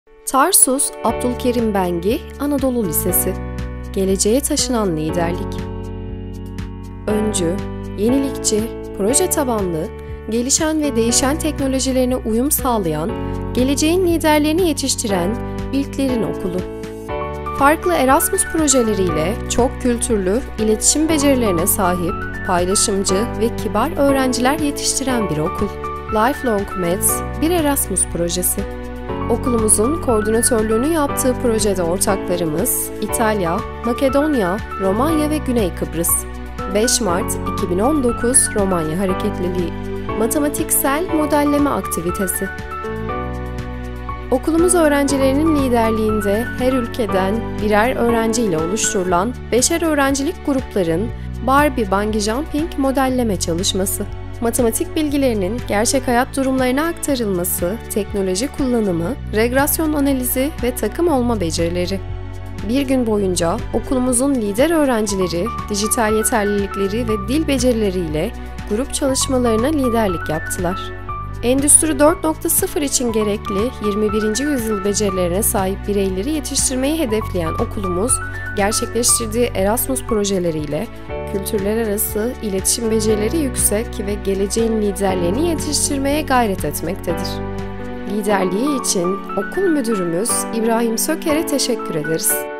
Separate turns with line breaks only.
Tarsus Abdülkerim Bengi Anadolu Lisesi. Geleceğe taşınan liderlik. Öncü, yenilikçi, proje tabanlı, gelişen ve değişen teknolojilerine uyum sağlayan, geleceğin liderlerini yetiştiren ilklerin okulu. Farklı Erasmus projeleriyle çok kültürlü, iletişim becerilerine sahip, paylaşımcı ve kibar öğrenciler yetiştiren bir okul. Lifelong Mets bir Erasmus projesi. Okulumuzun koordinatörlüğünü yaptığı projede ortaklarımız İtalya, Makedonya, Romanya ve Güney Kıbrıs. 5 Mart 2019 Romanya Hareketliliği. Matematiksel modelleme aktivitesi. Okulumuz öğrencilerinin liderliğinde her ülkeden birer öğrenci ile oluşturulan 5'er öğrencilik grupların Barbie Bungee Jumping modelleme çalışması. Matematik bilgilerinin gerçek hayat durumlarına aktarılması, teknoloji kullanımı, regresyon analizi ve takım olma becerileri. Bir gün boyunca okulumuzun lider öğrencileri, dijital yeterlilikleri ve dil becerileriyle grup çalışmalarına liderlik yaptılar. Endüstri 4.0 için gerekli 21. yüzyıl becerilerine sahip bireyleri yetiştirmeyi hedefleyen okulumuz, gerçekleştirdiği Erasmus projeleriyle kültürler arası iletişim becerileri yüksek ve geleceğin liderlerini yetiştirmeye gayret etmektedir. Liderliği için okul müdürümüz İbrahim Söker'e teşekkür ederiz.